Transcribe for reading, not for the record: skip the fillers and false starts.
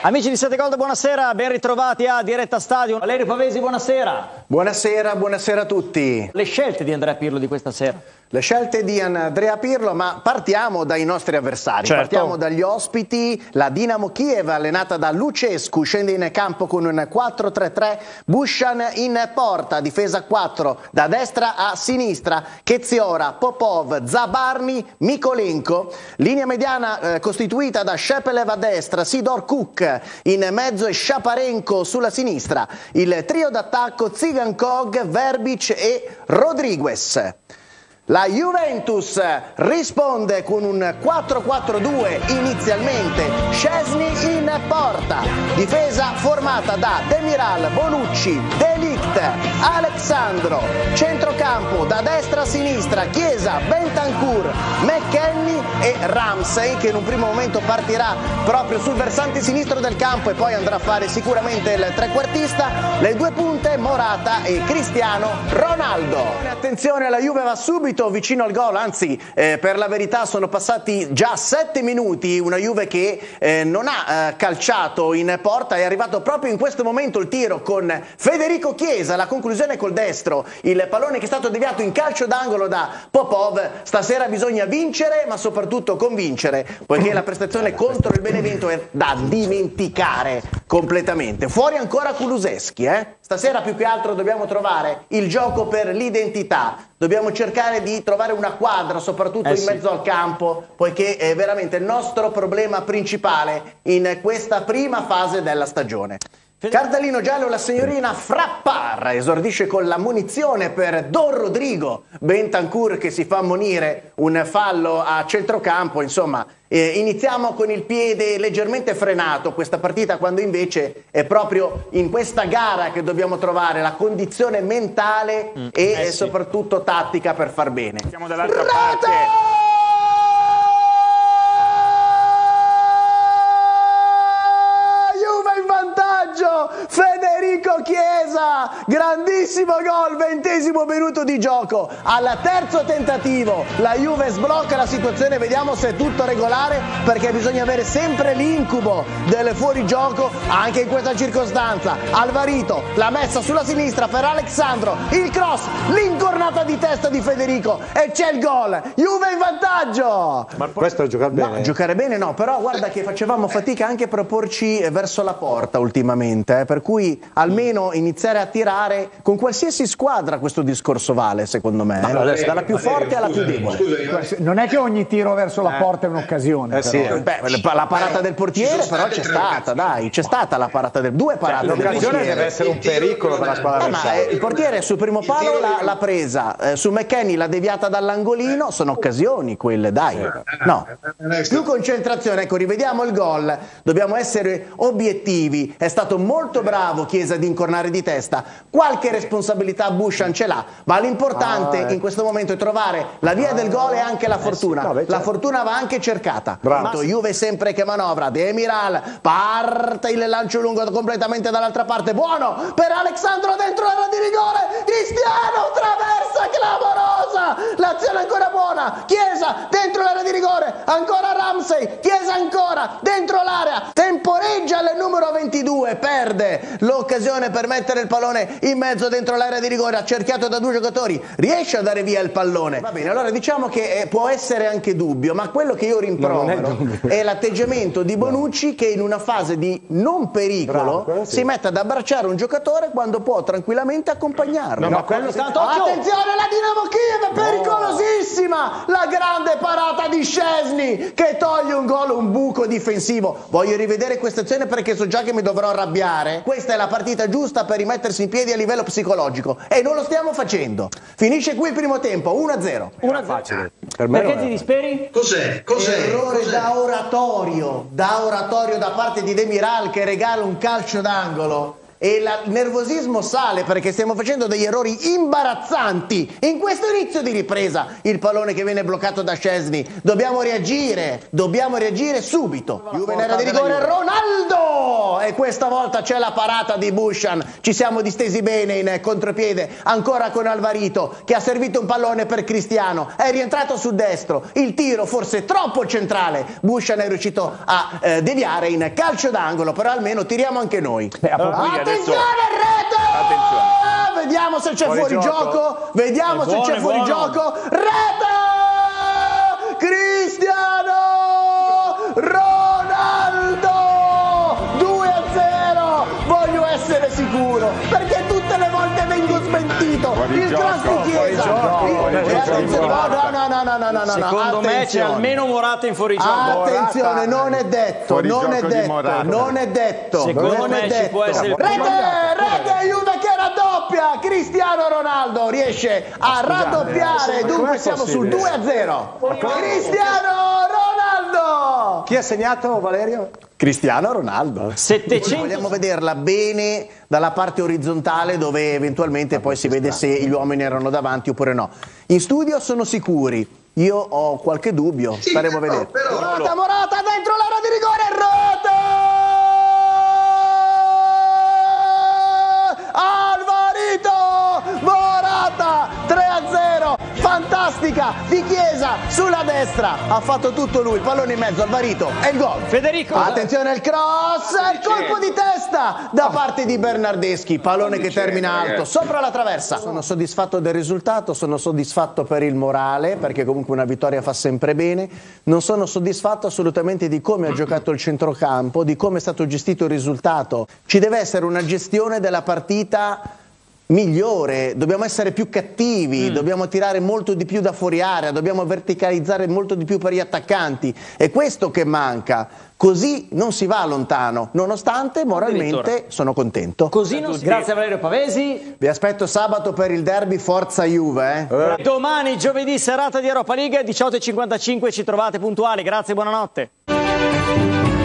Amici di 7 Gold, buonasera, ben ritrovati a Diretta Stadio. Valerio Pavesi, buonasera. Buonasera, buonasera a tutti. Le scelte di Andrea Pirlo di questa sera? Le scelte di Andrea Pirlo, ma partiamo dai nostri avversari, certo. Partiamo dagli ospiti. La Dinamo Kiev, allenata da Lucescu, scende in campo con un 4-3-3, Bushan in porta, difesa 4, da destra a sinistra, Keziora, Popov, Zabarni, Mikolenko, linea mediana costituita da Shepelev a destra, Sidor Kuk in mezzo e Shaparenko sulla sinistra, il trio d'attacco Tsigankov, Verbic e Rodriguez. La Juventus risponde con un 4-4-2 inizialmente, Szczesny in porta, difesa formata da Demiral, Bonucci, De Ligt, Alexandro, centrocampo da destra a sinistra, Chiesa, Bentancur, McKennie e Ramsey, che in un primo momento partirà proprio sul versante sinistro del campo e poi andrà a fare sicuramente il trequartista, le due punte Morata e Cristiano Ronaldo. Attenzione, la Juve va subito vicino al gol, anzi per la verità sono passati già 7 minuti, una Juve che non ha calciato in porta, è arrivato proprio in questo momento il tiro con Federico Chiesa, la conclusione col destro, il pallone che è stato deviato in calcio d'angolo da Popov. Stasera bisogna vincere ma soprattutto convincere, poiché la prestazione contro il Benevento è da dimenticare completamente. Fuori ancora Kulusevski, Stasera più che altro dobbiamo trovare il gioco per l'identità, dobbiamo cercare di trovare una quadra soprattutto in mezzo al campo, poiché è veramente il nostro problema principale in questa prima fase della stagione. Cartellino giallo, la signorina Frappar esordisce con la munizione per Don Rodrigo, Bentancur che si fa ammonire, un fallo a centrocampo, insomma iniziamo con il piede leggermente frenato questa partita, quando invece è proprio in questa gara che dobbiamo trovare la condizione mentale e soprattutto tattica per far bene. Siamo dall'altra parte. Federico Chiesa, grandissimo gol, 20° minuto di gioco, al terzo tentativo la Juve sblocca la situazione, vediamo se è tutto regolare, perché bisogna avere sempre l'incubo del fuorigioco anche in questa circostanza. Alvarito, la messa sulla sinistra per Alexandro, il cross, l'incornata di testa di Federico e c'è il gol, Juve in vantaggio. Ma questo è giocare bene? No, giocare bene no, però guarda che facevamo fatica anche a proporci verso la porta ultimamente, per cui almeno iniziare a tirare con qualsiasi squadra questo discorso vale, secondo me, dalla più forte alla più debole. Non è che ogni tiro verso la porta è un'occasione. La parata del portiere però c'è stata, dai, c'è stata la parata del due parate. L'occasione deve essere un pericolo per la squadra avversaria. Ma il portiere sul primo palo l'ha presa, su McKennie l'ha deviata dall'angolino, sono occasioni quelle, dai. No, più concentrazione, ecco, rivediamo il gol, dobbiamo essere obiettivi, è stato molto bravo Chiesa di incornare di testa, qualche responsabilità Bushan ce l'ha, ma l'importante in questo momento è trovare la via del gol e anche la fortuna. La fortuna va anche cercata. Juve sempre che manovra, Demiral parte il lancio lungo completamente dall'altra parte, buono per Alexandro dentro l'area di rigore, Cristiano traversa clamorosa, l'azione è ancora buona, Chiesa dentro l'area di rigore, ancora Ramsey, Chiesa ancora dentro l'area, temporeggia il numero 22, perde l'occasione per mettere il pallone in mezzo dentro l'area di rigore, accerchiato da due giocatori, riesce a dare via il pallone. Va bene, allora diciamo che può essere anche dubbio, ma quello che io rimprovero è l'atteggiamento di Bonucci, che in una fase di non pericolo si mette ad abbracciare un giocatore quando può tranquillamente accompagnarlo. Attenzione, la Dinamo Kiev è pericolosissima, la grande parata di Szczesny che toglie un gol, un buco difensivo. Voglio rivedere questa azione perché so già che mi dovrò arrabbiare. Questa è la partita giusta per rimettersi in piedi a livello psicologico e non lo stiamo facendo. Finisce qui il primo tempo, 1-0. 1-0. Perché ti disperi? Cos'è? Errore da oratorio da parte di Demiral, che regala un calcio d'angolo e il nervosismo sale perché stiamo facendo degli errori imbarazzanti in questo inizio di ripresa. Il pallone che viene bloccato da Szczesny, dobbiamo reagire subito. Juve in area di rigore, Ronaldo, e questa volta c'è la parata di Bushan, ci siamo distesi bene in contropiede ancora con Alvarito che ha servito un pallone per Cristiano, è rientrato sul destro, il tiro forse troppo centrale, Bushan è riuscito a deviare in calcio d'angolo, però almeno tiriamo anche noi. Attenzione, rete! Attenzione. Vediamo se c'è fuori gioco. Vediamo se c'è fuori gioco. Rete! Cristiano Ronaldo! 2-0. Voglio essere sicuro perché tutte le volte vengo smentito. Il cross di Chiesa. No. Secondo me c'è almeno Morata in fuorigioco. Attenzione, non è detto. Secondo me ci può essere. Rete, Juve che raddoppia. Cristiano Ronaldo riesce a raddoppiare. Dunque siamo sul 2-0. Cristiano Ronaldo. Chi ha segnato, Valerio? Cristiano Ronaldo. 700. Vogliamo vederla bene dalla parte orizzontale dove eventualmente poi si vede se gli uomini erano davanti oppure no. In studio sono sicuri. Io ho qualche dubbio, staremo a vedere. Morata dentro l'area di rigore, rete! Alvarito! Morata! 3-0! Fantastica! Di Chiesa sulla destra! Ha fatto tutto lui, il pallone in mezzo, Alvarito e il gol! Federico! Attenzione al cross! Il colpo di testa da parte di Bernardeschi, pallone che termina alto sopra la traversa. Sono soddisfatto del risultato, sono soddisfatto per il morale perché comunque una vittoria fa sempre bene. Non sono soddisfatto assolutamente di come ha giocato il centrocampo, di come è stato gestito il risultato. Ci deve essere una gestione della partita migliore, dobbiamo essere più cattivi, dobbiamo tirare molto di più da fuori area, dobbiamo verticalizzare molto di più per gli attaccanti, è questo che manca, così non si va lontano, nonostante moralmente sono contento. Così non si... Grazie a Valerio Pavesi. Vi aspetto sabato per il derby, forza Juve. Domani giovedì serata di Europa League 18:55 ci trovate puntuali, grazie, buonanotte.